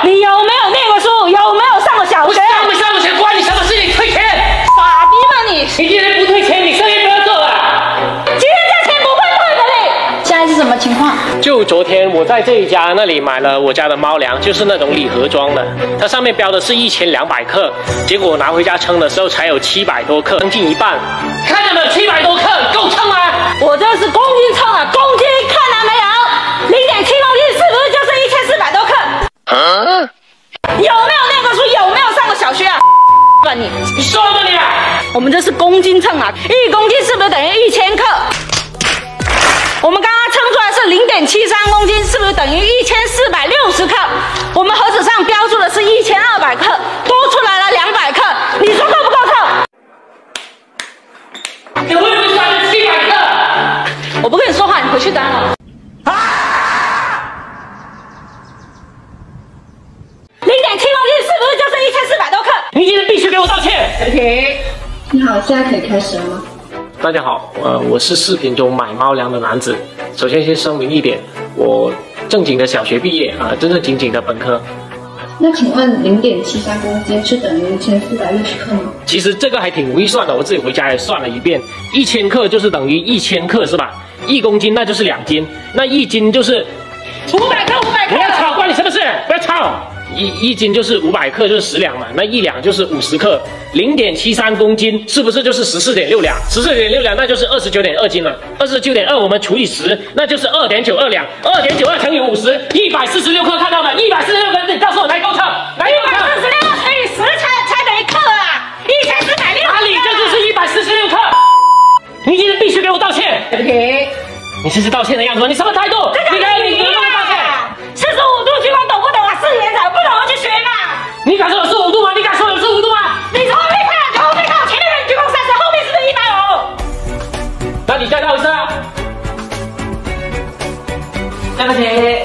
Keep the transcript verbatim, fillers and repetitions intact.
你有没有念过书？有没有上过小学？ 上没上过学关你什么事？你退钱！ 傻逼吗你？ 你今天不退钱，你生意不要做了。 今天这钱不会退的嘞。现在是什么情况？ 就昨天我在这一家那里买了我家的猫粮，就是那种礼盒装的，它上面标的是一千两百克，结果我拿回家称的时候才有七百多克，称近一半。看到没有？七百多克够称吗？ 我这是公斤称啊，公斤看到没有？零点七公斤是不是就是一千四百多克？啊？有没有念过书？有没有上过小学啊？你你说吗你啊？ 我们这是公斤称啊，一公斤是不是等于一千克？我们刚刚称出来是零点七三公斤，是不是等于一千四百六十克？我们盒子上标注的是一千二百克，多出来了两百克，你说够不够称？ 你会不会算了七百克？ 我不跟你说话，你回去当了。零点七公斤是不是就是一千四百多克？ 你今天必须给我道歉。 OK。 你好，现在可以开始了吗？ 大家好，呃，我是视频中买猫粮的男子。首先先声明一点，我正经的小学毕业啊、呃，正正经经的本科。 那请问零点七三公斤是等于一千四百六十克吗？ 其实这个还挺容易算的，我自己回家也算了一遍，一千克就是等于一千克是吧？一公斤那就是两斤，那一斤就是五百克，五百克。 不要吵，关你什么事？不要吵。一一斤就是五百克，就是十两嘛，那一两就是五十克，零点七三公斤是不是就是十四点六两？十四点六两那就是二十九点二斤了，二十九点二我们除以十，那就是二点九二两，二点九二乘以五十，一百四十六克，看到没？一百四十六克，你告诉我来够称，来够称。 四十六乘以十才才等于克啊，一千四百六。 哪里这就是一百四十六克？你今天必须给我道歉。 OK。 你这是道歉的样子吗？你什么态度？你看你能不能道歉？ 四十五度情况懂不懂啊？四年长不懂就学嘛。 你敢说有四十五度吗？你敢说有四十五度吗？ 你从后面看，从后面看，我前面人鞠躬三十，后面是不是一百五？ 那你再道一次啊。 对不起。